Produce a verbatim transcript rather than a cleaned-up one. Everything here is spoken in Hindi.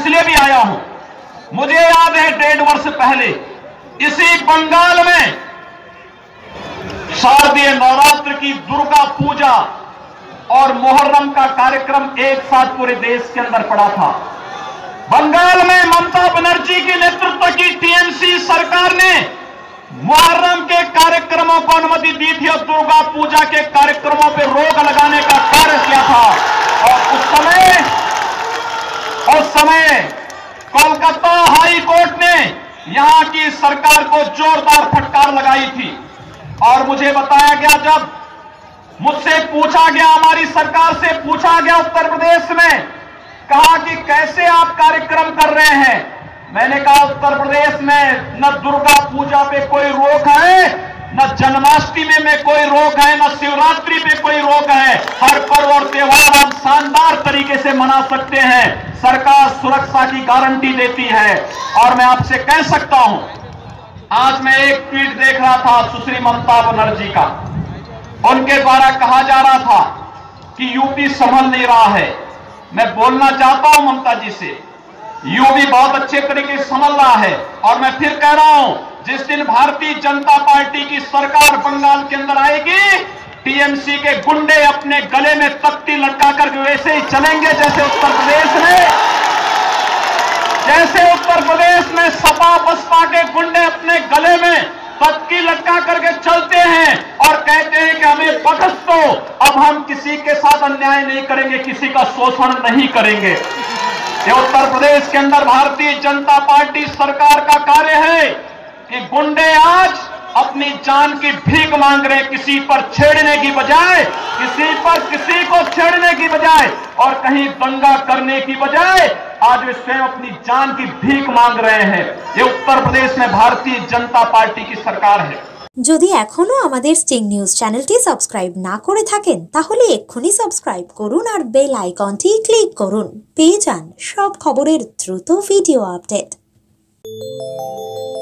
इसलिए भी आया हूं, मुझे याद है डेढ़ वर्ष पहले इसी बंगाल में शारदीय नवरात्र की दुर्गा पूजा और मुहर्रम का कार्यक्रम एक साथ पूरे देश के अंदर पड़ा था। बंगाल में ममता बनर्जी की नेतृत्व की टीएमसी सरकार ने मुहर्रम के कार्यक्रमों को अनुमति दी थी और दुर्गा पूजा के कार्यक्रमों पर रोक लगाने का कार्य किया था। और उस समय उस समय कोलकाता हाई कोर्ट ने यहां की सरकार को जोरदार फटकार लगाई थी और मुझे बताया गया, जब मुझसे पूछा गया, हमारी सरकार से पूछा गया उत्तर प्रदेश में, कहा कि कैसे आप कार्यक्रम कर रहे हैं, मैंने कहा उत्तर प्रदेश में न दुर्गा पूजा पे कोई रोक है, न जन्माष्टमी में कोई रोक है, न शिवरात्रि पे कोई रोक है। हर पर्व और त्योहार हम शानदार तरीके से मना सकते हैं। सरकार सुरक्षा की गारंटी देती है। और मैं आपसे कह सकता हूं, आज मैं एक ट्वीट देख रहा था सुश्री ममता बनर्जी का, उनके द्वारा कहा जा रहा था कि यूपी संभल नहीं रहा है। मैं बोलना चाहता हूं ममता जी से, यूपी बहुत अच्छे तरीके से संभल रहा है। और मैं फिर कह रहा हूं, जिस दिन भारतीय जनता पार्टी की सरकार बंगाल के अंदर आएगी, टीएमसी के गुंडे अपने गले में तख्ती लटकाकर वैसे ही चलेंगे जैसे उत्तर प्रदेश में जैसे उत्तर प्रदेश में सपा बसपा के गुंडे अपने गले में तख्ती लटका करके चलते हैं और कहते हैं कि हमें बख्श दो, अब हम किसी के साथ अन्याय नहीं करेंगे, किसी का शोषण नहीं करेंगे। ये उत्तर प्रदेश के अंदर भारतीय जनता पार्टी सरकार का कार्य है कि गुंडे आज अपनी जान की भीख मांग रहे हैं, किसी पर छेड़ने की बजाय, किसी पर किसी को छेड़ने की बजाय और कहीं दंगा करने की बजाय आज वे स्वयं अपनी जान की भीख मांग रहे हैं। ये उत्तर प्रदेश में भारतीय जनता पार्टी की सरकार है। যদি এখনো আমাদের স্টিং নিউজ চ্যানেলটি সাবস্ক্রাইব না করে থাকেন তাহলে এক্ষুনি সাবস্ক্রাইব করুন আর বেল আইকনটি ক্লিক করুন, পেয়ে যান সব খবরের দ্রুত ভিডিও আপডেট।